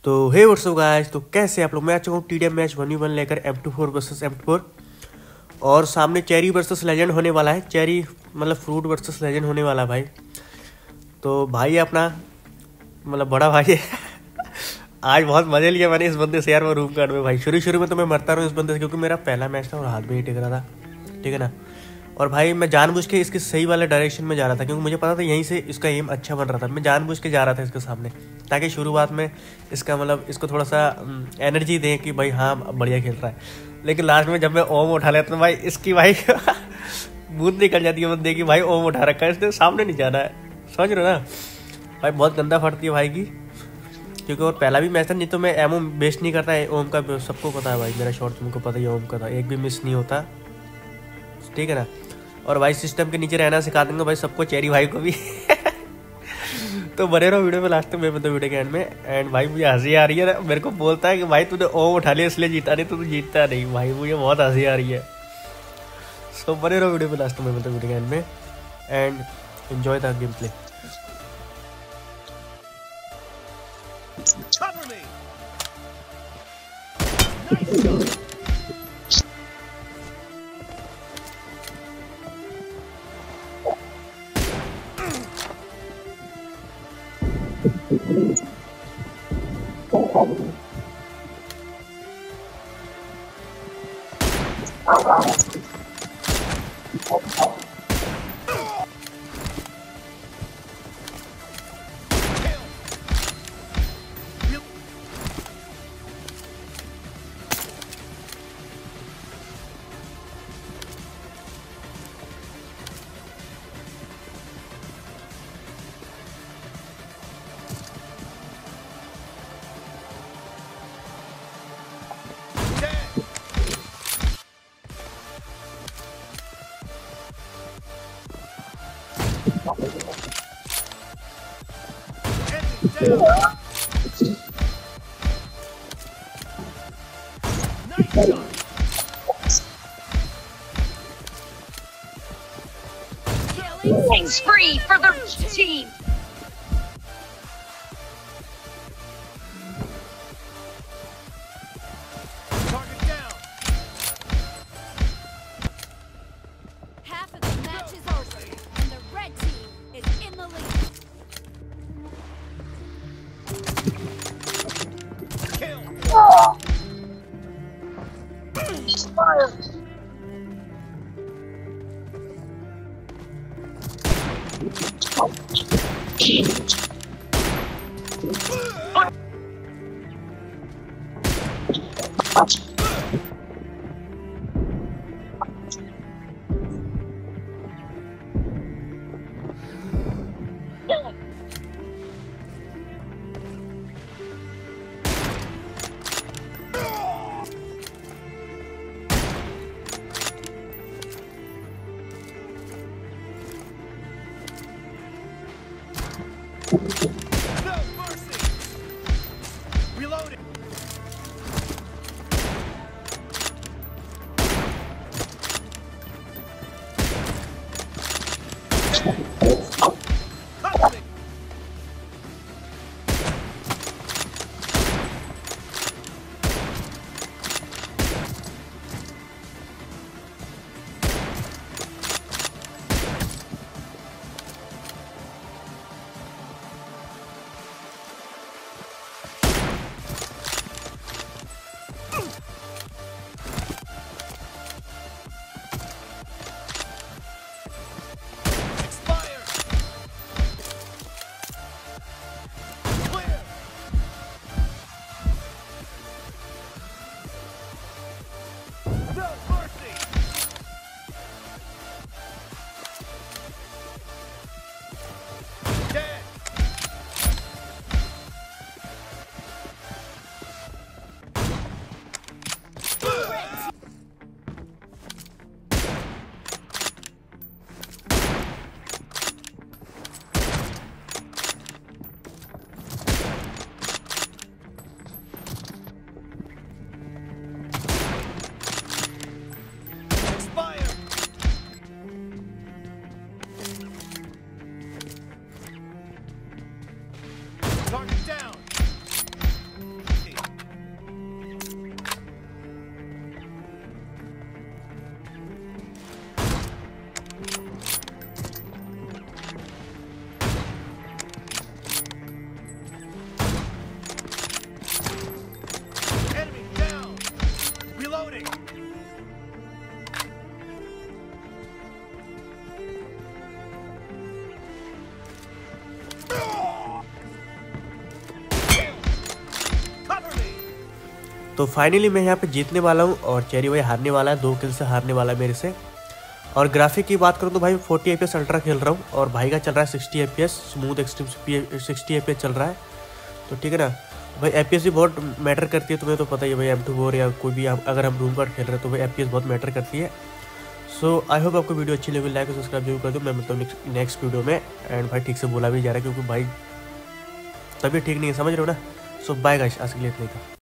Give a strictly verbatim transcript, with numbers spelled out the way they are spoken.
तो हे WhatsApp guys, तो कैसे आप लोग। मैं आ चुका हूँ टीडीएम मैच वन वन लेकर M two four versus M two four और सामने चेरी वर्सेस लेजेंड होने वाला है। चेरी मतलब फ्रूट वर्सेस लेजेंड होने वाला है भाई। तो भाई अपना मतलब बड़ा भाई है आज बहुत मजे लिया मैंने इस बंदे से यार। वो रूम कार्ड में भाई शुरू शुरू में तो मैं मरता रहा हूँ इस बंदे से, क्योंकि मेरा पहला मैच था और हाथ में ही टिक रहा था, ठीक है ना। और भाई मैं जानबूझ के इसके सही वाले डायरेक्शन में जा रहा था, क्योंकि मुझे पता था यहीं से इसका एम अच्छा बन रहा था। मैं जानबूझ के जा रहा था इसके सामने, ताकि शुरुआत में इसका मतलब इसको थोड़ा सा एनर्जी दें कि भाई हाँ बढ़िया खेल रहा है। लेकिन लास्ट में जब मैं ओम उठा लेता हूँ भाई, इसकी भाई बूंद निकल जाती है बंदे की। भाई ओम उठा रखा है इसने, सामने नहीं जाना है, समझ रहे हो ना भाई। बहुत गंदा फटती है भाई की, क्योंकि और पहला भी मैच था। नहीं तो मैं एमओ बेस्ट नहीं करता है, ओम का सबको पता है भाई। मेरा शॉट तुमको पता ही है, ओम का था, एक भी मिस नहीं होता, ठीक है ना। और भाई सिस्टम के नीचे रहना सिखा दूंगा भाई सबको, चेरी भाई को भी तो बने रहो वीडियो में लास्ट में, मैं तो वीडियो के एंड में। एंड भाई मुझे हंसी आ रही है ना, मेरे को बोलता है कि भाई तूने ओम उठा लिया इसलिए जीता, नहीं तो तू जीतता नहीं भाई। मुझे बहुत हंसी आ रही है। सो बने रहो वीडियो में लास्ट में, मैं तो वीडियो के एंड में। And enjoy the game play. Killing spree for the team. Target down. Half of the match is over, and the red team is in the lead. Kill. No mercy. Reloading. तो finally मैं यहाँ पे जीतने वाला हूँ और cherry भाई हारने वाला है, दो किल से हारने वाला है मेरे से। और ग्राफिक की बात करूँ तो भाई forty F P S ultra खेल रहा हूँ और भाई का चल रहा है sixty F P S smooth extreme sixty F P S चल रहा है। तो ठीक है ना भाई, एफ पी एस भी बहुत मैटर करती है, तुम्हें तो पता ही है भाई। एम टू फोर या कोई भी अगर हम रूम कार्ड खेल रहे हैं तो भाई एफ पी एस बहुत मैटर करती है। सो आई होप आपको वीडियो अच्छी लगी, लाइक और सब्सक्राइब जरूर कर दो। मैं मतलब नेक्स्ट वीडियो में। एंड भाई ठीक से बोला भी जा रहा है क्योंकि भाई तबीयत ठीक नहीं है, समझ रहे हो ना। सो बाय गाइस, आज के लिए इतना ही था।